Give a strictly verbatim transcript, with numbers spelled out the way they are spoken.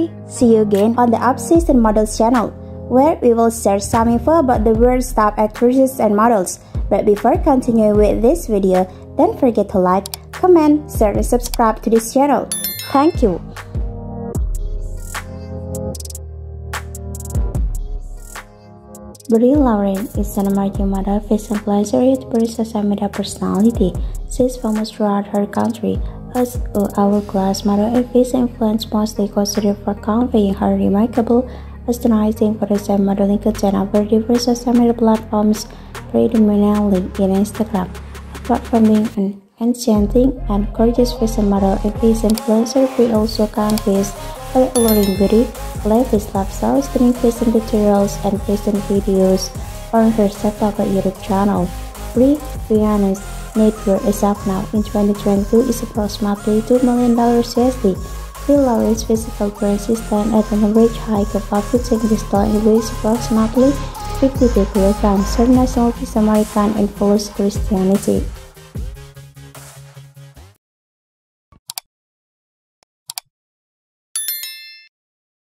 Hi, see you again on the Up-Season Models channel, where we will share some info about the world's top actresses and models. But before continuing with this video, don't forget to like, comment, share, and subscribe to this channel. Thank you. Bri Lauren is an emerging model, fashion influencer, YouTuber, social media personality. She is famous throughout her country as an hourglass model and fashion influence, mostly considered for conveying her remarkable, astonishing photos and modeling content over diverse social media platforms, predominantly in Instagram. Apart from being an enchanting and gorgeous fashion model and fashion influencer, Bri also conveys her alluring beauty, lavish lifestyle, stunning fashion tutorials, and fashion videos on her self-published YouTube channel. Bri Lauren's net worth as of now in twenty twenty-two is approximately two million dollars U S D. Bri Lauren's physical currency stands at an average height of up to ten feet tall and weighs approximately fifty-two kilograms. Her nationality is American and follows Christianity.